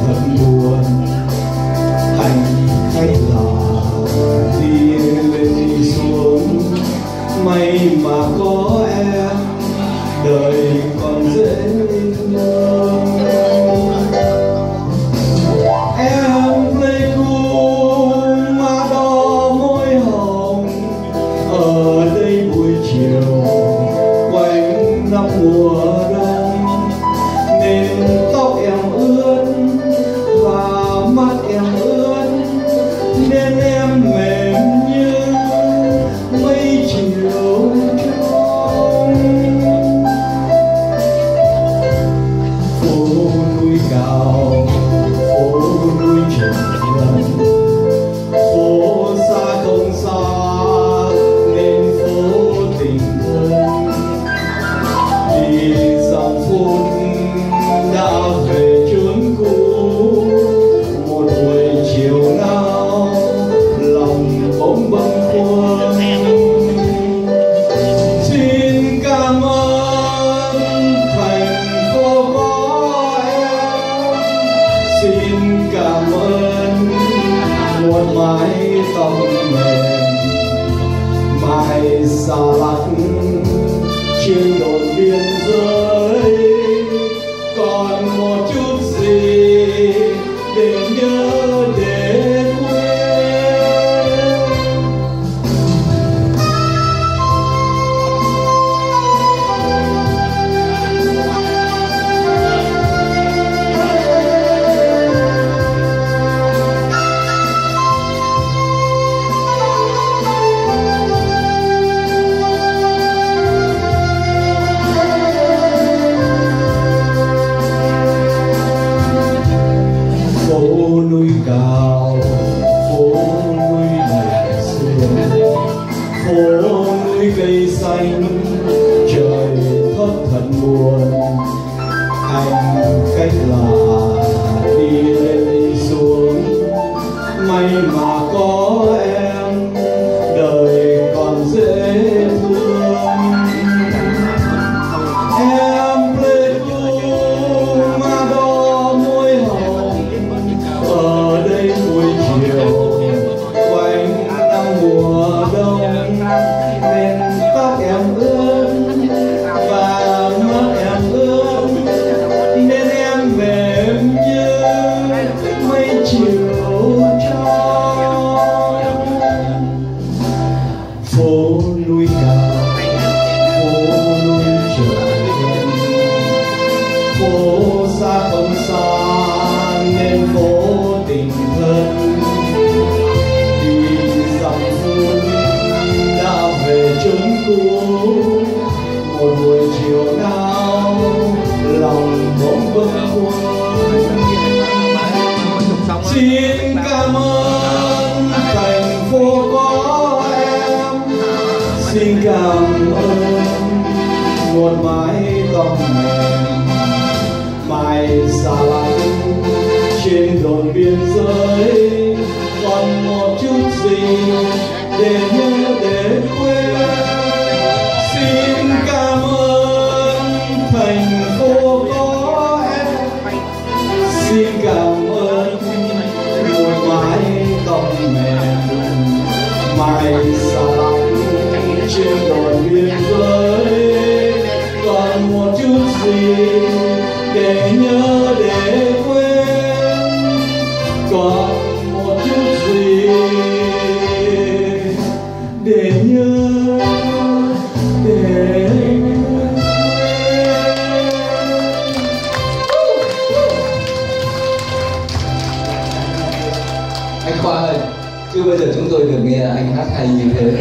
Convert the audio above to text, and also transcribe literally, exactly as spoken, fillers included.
thật buồn. Hành khách là đi lên đi xuống, may mà có em đời còn dễ hơn. Em Pleiku má đỏ môi hồng, ở đây buổi chiều quanh năm mùa đông, nên tóc em ướt và mắt em ướt, nên em mềm như mây chiều trong. Phố núi cao, phố núi trần, phố xa không xa nên phố tình thân. Đi dòng phút đã về chốn cũ, một buổi chiều nào lòng bỗng bâng khuâng. Xin cảm ơn thành phố có em, xin cảm ơn một mái tóc mềm mai xa lắc trên đồn biên giới. Còn một chút gì để nhớ để quên. Phố núi cao, phố núi lạnh sương, phố núi cây xanh, trời thất thần buồn. Anh cách là đi lên đi xuống, may mà có em đời còn dễ thương. Em Pleiku má đỏ môi hồng, ở đây buổi chiều quanh năm mùa đông, nên tóc em ướt và mắt em ướt, nên em mềm như mây chiều trong. Phố núi cao, phố núi trần, phố xa không xa nên phố tình thân. Đi dòng phút đã về chốn cũ, một buổi chiều nào lòng bỗng bâng khuâng. Xin cảm ơn thành phố có em, xin cảm ơn một mái tóc mềm mai xa lánh trên đồn biên giới. Còn một chút gì để nhớ để quên. Xin cảm ơn thành phố có em, xin cảm ơn một mái tóc mềm mai xa lánh trên đồn biên giới. Còn một chút gì để nhớ để quên, còn một chút gì để nhớ để quên. Anh Khoa ơi, chưa bao giờ chúng tôi được nghe anh hát hay như thế.